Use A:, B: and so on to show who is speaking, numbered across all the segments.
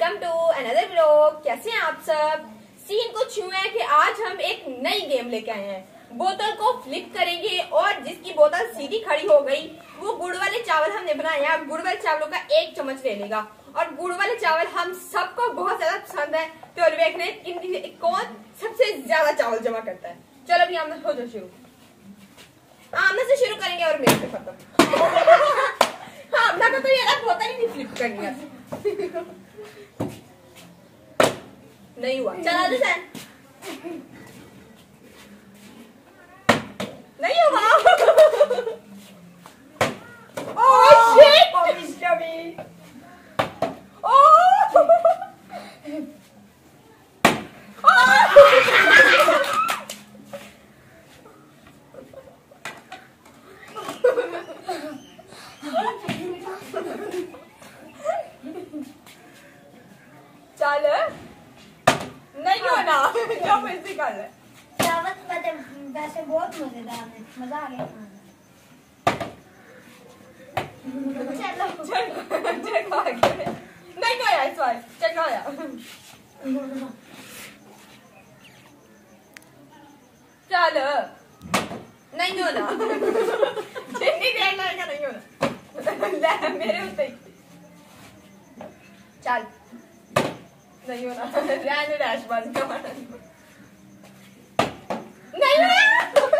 A: Welcome to another vlog. कैसे हैं आप सब। सीन कुछ यूं है कि आज हम एक नई गेम लेके आए हैं। बोतल को फ्लिप करेंगे और जिसकी बोतल सीधी खड़ी हो गई वो गुड़ वाले चावल हमने बनाए हैं। गुड़ वाले चावलों का 1 चम्मच ले लेगा और गुड़ वाले चावल हम सबको बहुत ज्यादा पसंद है, तो देखने कौन सबसे ज्यादा चावल जमा करता है। चलो अभी आमना हो जाओ शुरू। आमना से शुरू करेंगे और मेरे से खत्म। आमना को तो ये बोतल ही नहीं फ्लिप करनी है। नहीं हुआ, चला दे सैन। नहीं हुआ। ओह शिट, चल नहीं होना। क्या पैसे कर ले
B: चावल वैसे बहुत मजेदार है, मजा आ गया। चलो
A: चल आगे। नहीं गया इस बार, चल गया। चल नहीं होना। जितनी देर लगेगा नहीं होना। ले मेरे उत्ते चल नहीं होना। रहने डैश बंद कर। नहीं होना।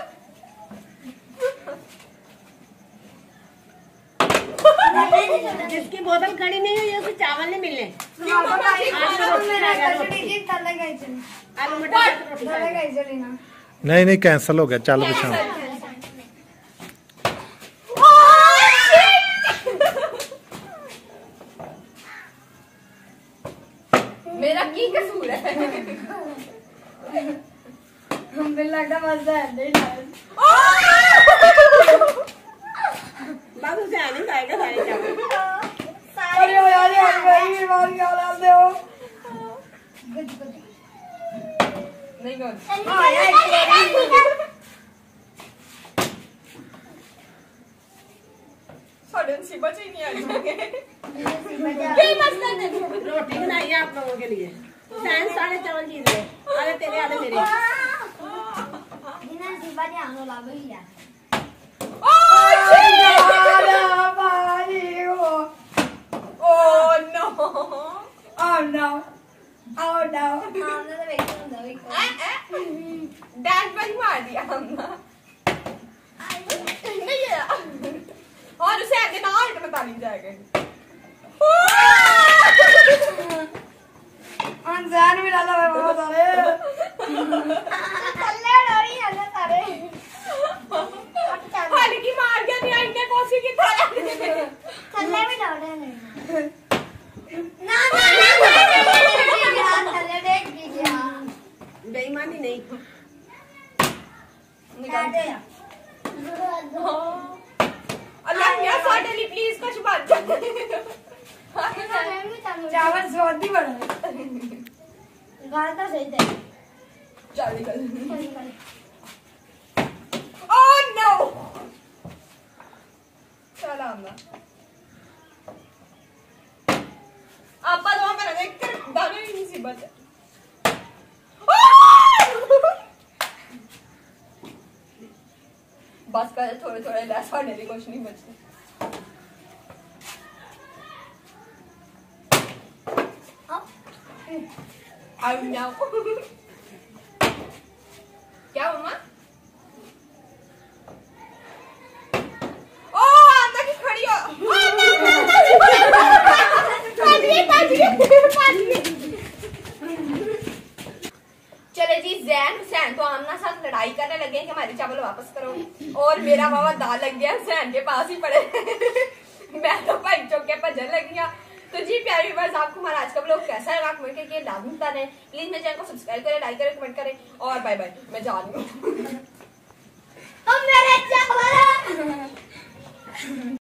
C: जिसकी बोतल खड़ी नहीं हुई उसे चावल नहीं मिलने।
A: क्यों
C: आलू मटर
D: नहीं कैंसिल हो गया। चलो बिछाओ।
A: मेरा की कसूर है।
B: मुझे लगता मजा है नहीं
C: बाबू से आने खाएगा सारे चावल।
B: अरे यार ये बारी याद दे हो।
A: नहीं कौन साढ़े सी बचे ही नहीं आए।
C: रोटी बनाई है आप लोगों के लिए। सैन सारे चावल जीत गए, आधे तेरे आधे मेरे।
A: डैश बंद मार दिया हमने। नहीं है और उसे आगे ना आए तो बता नहीं जाएगा।
B: अनजान में डाला है बहुत सारे। अल्लाह डोरी अल्लाह सारे।
A: हल्की मार के नहीं इनने कोशिश की था।
B: थल्ले में डाल रहे हैं। ना थल्ले देख दीजिए।
C: बेईमानी नहीं।
A: निकाल दे अल्लाह या सडनली प्लीज कुछ बात
B: चावल स्वादी बना गाल तो सही थे।
A: चल निकल। ओह नो चल आमना आपा तो पर देख कर दाने की मुसीबत है। बस कर थोड़े थोड़े लैस होने भी कुछ नहीं बचता। I know. क्या मम्मा? ओह आमना की खड़ी हो। चले जी सैन तो आमना साथ लड़ाई करने लगे कि हमारे चावल वापस करो और मेरा मामा दाल लग गया सैन के पास ही पड़े। मैं तो भाई चौके पर जल लग गया। तो जी प्यारे व्यूअर्स, आपको हमारा आज का व्लॉग कैसा लगा कमेंट करके लाजमी बताएं। प्लीज मेरे चैनल को सब्सक्राइब करें, लाइक करें, कमेंट करें और बाय बाय। मैं जा रही हूँ।